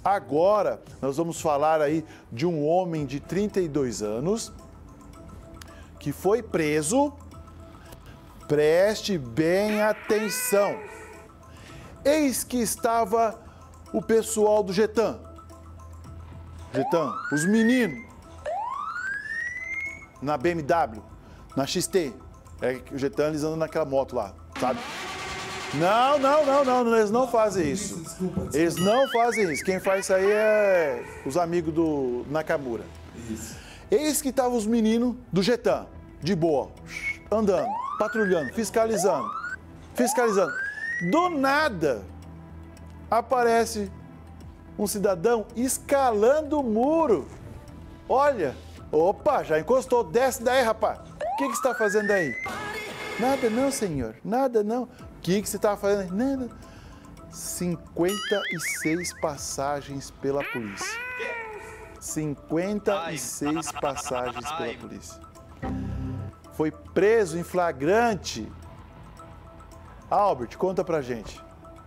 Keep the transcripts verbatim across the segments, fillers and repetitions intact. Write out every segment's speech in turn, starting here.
Agora, nós vamos falar aí de um homem de trinta e dois anos que foi preso. Preste bem atenção. Eis que estava o pessoal do Getan. Getan, os meninos, na B M W, na X T. É o Getan, eles andam naquela moto lá, sabe? Não, não, não, não, eles não fazem isso. Desculpa, desculpa. Eles não fazem isso. Quem faz isso aí é os amigos do Nakamura. Isso. Eis que estavam os meninos do Getan, de boa, andando, patrulhando, fiscalizando, fiscalizando. Do nada, aparece um cidadão escalando o muro. Olha, opa, já encostou, desce daí, rapaz. O que, que você está fazendo aí? Nada não, senhor, nada não. O que, que você estava fazendo aí? Nada. cinquenta e seis passagens pela polícia. cinquenta e seis passagens pela polícia. Foi preso em flagrante. Albert, conta pra gente.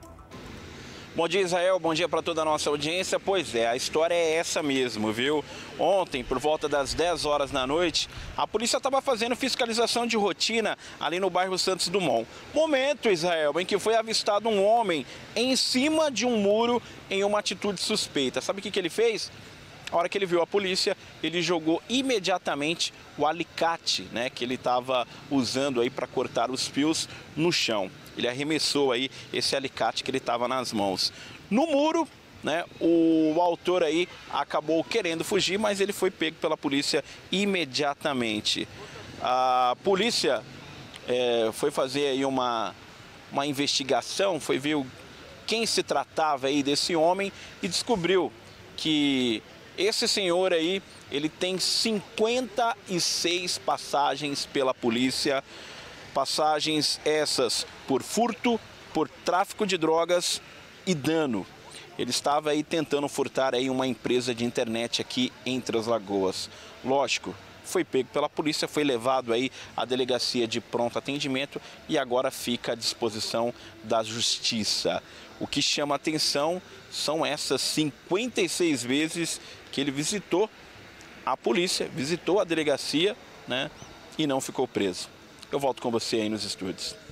Bom dia, Israel. Bom dia para toda a nossa audiência. Pois é, a história é essa mesmo, viu? Ontem, por volta das dez horas da noite, a polícia estava fazendo fiscalização de rotina ali no bairro Santos Dumont. Momento, Israel, em que foi avistado um homem em cima de um muro em uma atitude suspeita. Sabe o que, que ele fez? A hora que ele viu a polícia, ele jogou imediatamente o alicate, né, que ele estava usando aí para cortar os fios no chão. Ele arremessou aí esse alicate que ele estava nas mãos. No muro, né, o autor aí acabou querendo fugir, mas ele foi pego pela polícia imediatamente. A polícia é, foi fazer aí uma, uma investigação, foi ver quem se tratava aí desse homem e descobriu que esse senhor aí, ele tem cinquenta e seis passagens pela polícia, passagens essas por furto, por tráfico de drogas e dano. Ele estava aí tentando furtar aí uma empresa de internet aqui em Três Lagoas. Lógico, foi pego pela polícia, foi levado aí à delegacia de pronto atendimento e agora fica à disposição da justiça. O que chama atenção são essas cinquenta e seis vezes que ele visitou a polícia, visitou a delegacia, né, e não ficou preso. Eu volto com você aí nos estúdios.